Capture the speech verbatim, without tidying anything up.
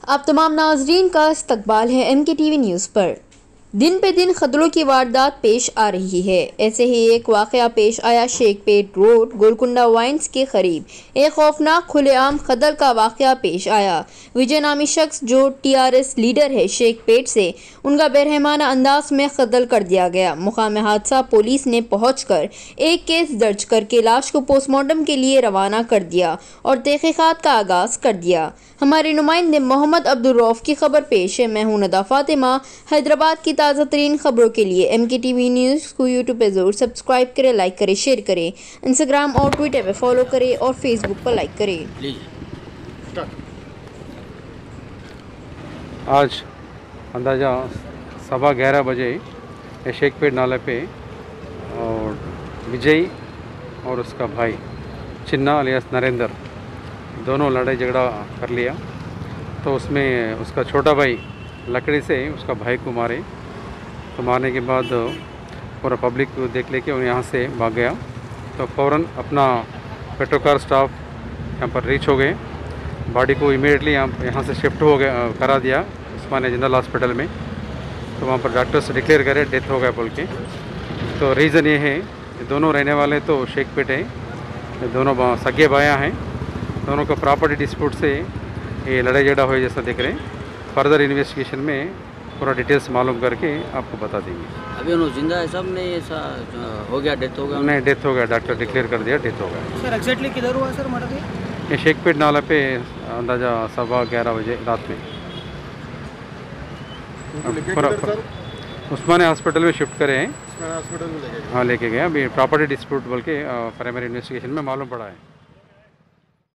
आप तमाम नाजरीन का इस्तकबाल है M K T V news पर। दिन पे दिन खतरों की वारदात पेश आ रही है। ऐसे ही एक वाक़या पेश आया शेखपेट रोड गोलकुंडा वाइन्स के करीब। एक खौफनाक खुलेआम कत्ल का वाक़या पेश आया। विजय नामी शख्स जो टी आर एस लीडर है शेखपेट से, उनका बेरहमाना अंदाज में कत्ल कर दिया गया। मुकाम हादसा पुलिस ने पहुंचकर एक केस दर्ज करके लाश को पोस्टमार्टम के लिए रवाना कर दिया और तहकीकात का आगाज कर दिया। हमारे नुमाइंदे मोहम्मद अब्दुल रऊफ की खबर पेश है। मैं हूं नदा फातिमा। हैदराबाद की ताज़ा तरीन खबरों के लिए M K T V news को यूट्यूब पर ज़रूर सब्सक्राइब करें, लाइक करें, शेयर करें। इंस्टाग्राम और ट्विटर पर फॉलो करें और फेसबुक पर लाइक करें। आज अंदाज़ा सवा ग्यारह बजे शेखपेट नाले पे और विजय और उसका भाई चिन्ना अलियास नरेंद्र दोनों लड़ाई झगड़ा कर लिया। तो उसमें उसका छोटा भाई लकड़ी से उसका भाई को मारे। तो मारने के बाद पूरा पब्लिक को देख लेके और यहाँ से भाग गया। तो फ़ौरन अपना पेट्रोकार स्टाफ यहाँ पर रीच हो गए। बॉडी को इमीडिएटली यहाँ यहाँ से शिफ्ट हो गया करा दिया उस्मानिया जनरल हॉस्पिटल में। तो वहाँ पर डॉक्टर्स डिक्लेयर करे डेथ हो गया बोल के। तो रीज़न ये है, दोनों रहने वाले तो शेखपेट है, दोनों सगे भाया हैं। दोनों का प्रॉपर्टी डिस्प्यूट से ये लड़ाई झगड़ा हुआ जैसा दिख रहे हैं। फर्दर इन्वेस्टिगेशन में पूरा डिटेल्स मालूम करके आपको बता देंगे। अभी उन्होंने जिंदा है सब नहीं, ऐसा हो गया डेथ हो गया? नहीं, डेथ हो गया, डॉक्टर डिक्लेयर कर दिया डेथ हो गया। सर एग्जैक्टली किधर हुआ सर मर्डर? ये शेखपेट नाला पे अंदाज़ा सवा ग्यारह बजे रात में उस्मानिया हॉस्पिटल में शिफ्ट करे हैं। हॉस्पिटल में लेके हाँ लेके गए। अभी प्रॉपर्टी डिस्प्यूट बोल के प्राइमरी इन्वेस्टिगेशन में मालूम पड़ा है।